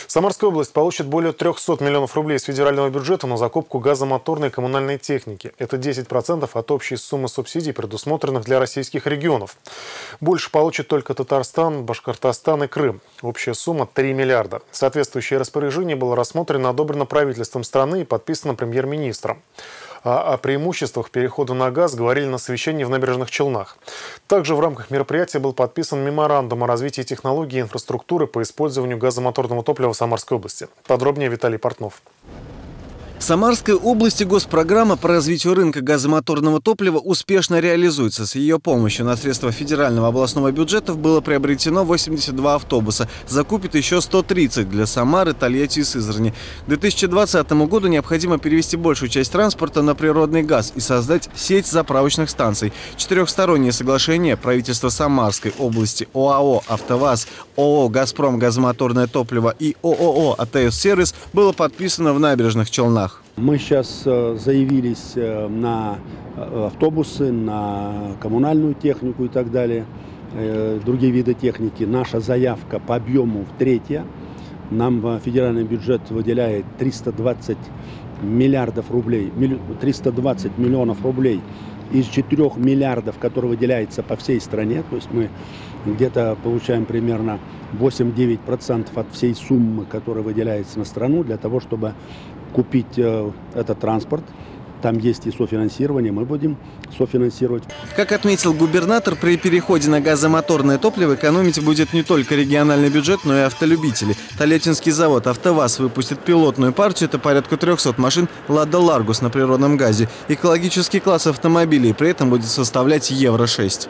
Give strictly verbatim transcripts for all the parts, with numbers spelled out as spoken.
Самарская область получит более трёхсот миллионов рублей с федерального бюджета на закупку газомоторной и коммунальной техники. Это десять процентов от общей суммы субсидий, предусмотренных для российских регионов. Больше получат только Татарстан, Башкортостан и Крым. Общая сумма – три миллиарда. Соответствующее распоряжение было рассмотрено и одобрено правительством страны и подписано премьер-министром. А о преимуществах перехода на газ говорили на совещании в Набережных Челнах. Также в рамках мероприятия был подписан меморандум о развитии технологий и инфраструктуры по использованию газомоторного топлива в Самарской области. Подробнее Виталий Портнов. В Самарской области госпрограмма по развитию рынка газомоторного топлива успешно реализуется. С ее помощью на средства федерального областного бюджетов было приобретено восемьдесят два автобуса. Закупит еще сто тридцать для Самары, Тольятти и Сызрани. К две тысячи двадцатому году необходимо перевести большую часть транспорта на природный газ и создать сеть заправочных станций. Четырехстороннее соглашение правительства Самарской области, ОАО «АвтоВАЗ», ООО «Газпром газомоторное топливо» и ООО «АТС-сервис» было подписано в Набережных Челнах. Мы сейчас заявились на автобусы, на коммунальную технику и так далее, другие виды техники. Наша заявка по объему в третья. Нам федеральный бюджет выделяет триста двадцать миллиардов рублей, триста двадцать миллионов рублей из четырёх миллиардов, которые выделяются по всей стране. То есть мы где-то получаем примерно восемь-девять процентов от всей суммы, которая выделяется на страну, для того, чтобы купить э, этот транспорт. Там есть и софинансирование, мы будем софинансировать. Как отметил губернатор, при переходе на газомоторное топливо экономить будет не только региональный бюджет, но и автолюбители. Тольяттинский завод «АвтоВАЗ» выпустит пилотную партию, это порядка трёхсот машин «Лада Ларгус» на природном газе. Экологический класс автомобилей при этом будет составлять евро шесть.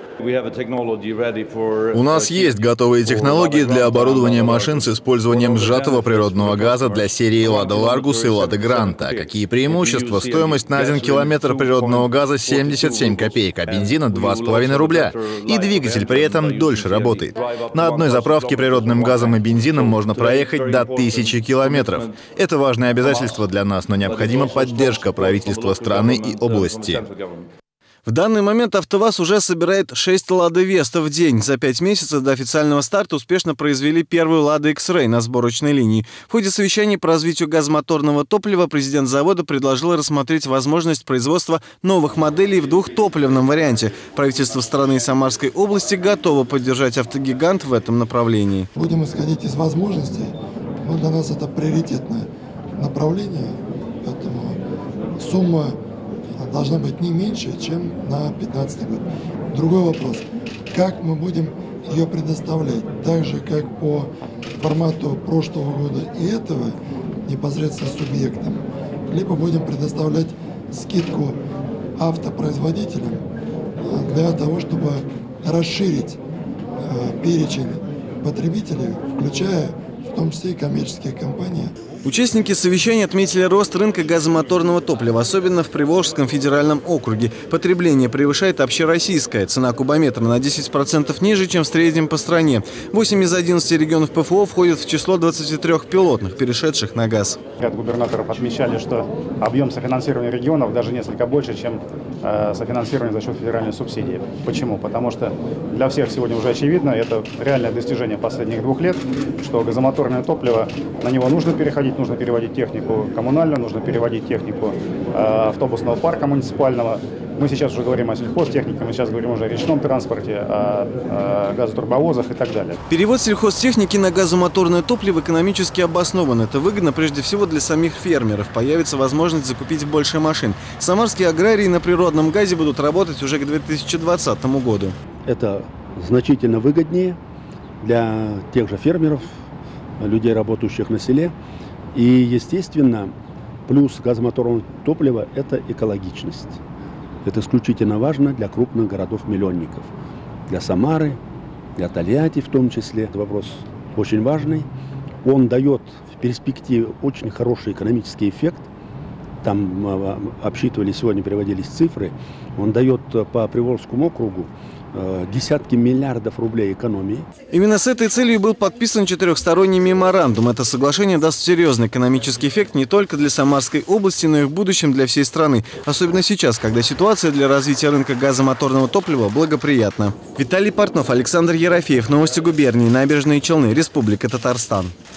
У нас есть готовые технологии для оборудования машин с использованием сжатого природного газа для серии «Лада Ларгус» и «Лада Гранта». Какие преимущества? Стоимость на один километр природного газа семьдесят семь копеек, а бензина два с половиной рубля. И двигатель при этом дольше работает. На одной заправке природным газом и бензином можно проехать до тысячи километров. Это важное обязательство для нас, но необходима поддержка правительства страны и области. В данный момент «АвтоВАЗ» уже собирает шесть «Лада Веста» в день. За пять месяцев до официального старта успешно произвели первую «Лада X-Ray» на сборочной линии. В ходе совещания по развитию газомоторного топлива президент завода предложил рассмотреть возможность производства новых моделей в двухтопливном варианте. Правительство страны и Самарской области готово поддержать автогигант в этом направлении. Будем исходить из возможностей, но для нас это приоритетное направление, поэтому сумма должна быть не меньше, чем на пятнадцатый год. Другой вопрос, как мы будем ее предоставлять, так же, как по формату прошлого года и этого, непосредственно субъектам, либо будем предоставлять скидку автопроизводителям для того, чтобы расширить перечень потребителей, включая в том числе и коммерческие компании. Участники совещания отметили рост рынка газомоторного топлива, особенно в Приволжском федеральном округе. Потребление превышает общероссийское. Цена кубометра на десять процентов ниже, чем в среднем по стране. восемь из одиннадцати регионов ПФО входят в число двадцати трёх пилотных, перешедших на газ. Ряд губернаторов отмечали, что объем софинансирования регионов даже несколько больше, чем э, софинансирование за счет федеральной субсидии. Почему? Потому что для всех сегодня уже очевидно, это реальное достижение последних двух лет, что газомоторное топливо, на него нужно переходить, нужно переводить технику коммунальную, нужно переводить технику э, автобусного парка муниципального. Мы сейчас уже говорим о сельхозтехнике, мы сейчас говорим уже о речном транспорте, о, о газотурбовозах и так далее. Перевод сельхозтехники на газомоторное топливо экономически обоснован. Это выгодно прежде всего для самих фермеров. Появится возможность закупить больше машин. Самарские аграрии на природном газе будут работать уже к две тысячи двадцатому году. Это значительно выгоднее для тех же фермеров, людей, работающих на селе. И, естественно, плюс газомоторного топлива – это экологичность. Это исключительно важно для крупных городов-миллионников. Для Самары, для Тольятти в том числе. Это вопрос очень важный. Он дает в перспективе очень хороший экономический эффект. Там обсчитывали, сегодня приводились цифры. Он дает по Приволжскому округу десятки миллиардов рублей экономии. Именно с этой целью был подписан четырехсторонний меморандум. Это соглашение даст серьезный экономический эффект не только для Самарской области, но и в будущем для всей страны. Особенно сейчас, когда ситуация для развития рынка газомоторного топлива благоприятна. Виталий Портнов, Александр Ерофеев. Новости губернии. Набережные Челны. Республика Татарстан.